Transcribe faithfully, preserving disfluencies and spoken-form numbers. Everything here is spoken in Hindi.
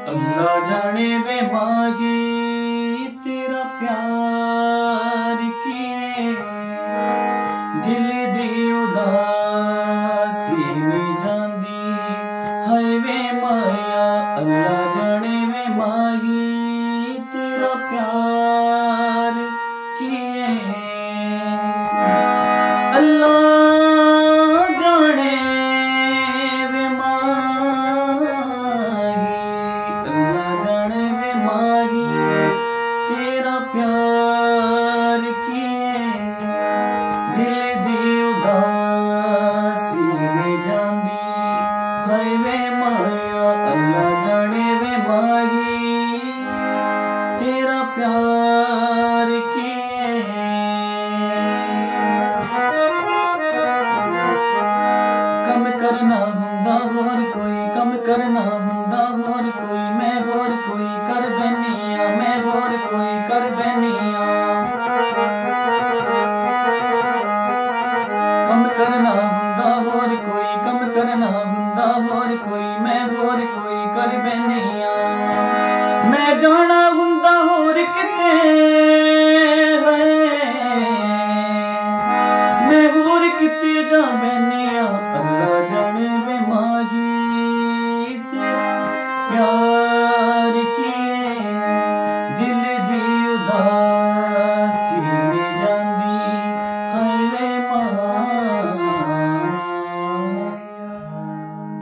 अल्लाह जाने वे माही तेरा प्यार किए दिल दी उदासी में जांदी हाय वे माया। अल्लाह जाने वे माही तेरा प्यार किए अल्लाह प्यार किए दिल दी उदासी में जांदी हाय वे माया। अल्लाह जाने वे माही तेरा प्यार किए। कम करना हुंदा होर कोई कम करना